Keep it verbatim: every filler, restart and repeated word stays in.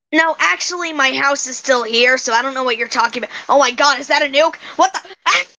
No, actually, my house is still here, so I don't know what you're talking about. Oh my god, is that a nuke? What the? Ah!